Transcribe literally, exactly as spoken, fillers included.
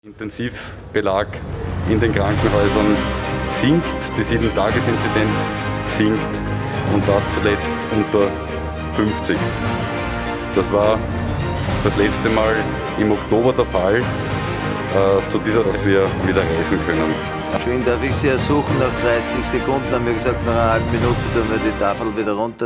Intensivbelag in den Krankenhäusern sinkt, die sieben-Tages-Inzidenz sinkt und war zuletzt unter fünfzig. Das war das letzte Mal im Oktober der Fall, äh, zu dieser, dass wir wieder reisen können. Schön, darf ich Sie ersuchen, nach dreißig Sekunden haben wir gesagt, nach einer halben Minute tun wir die Tafel wieder runter.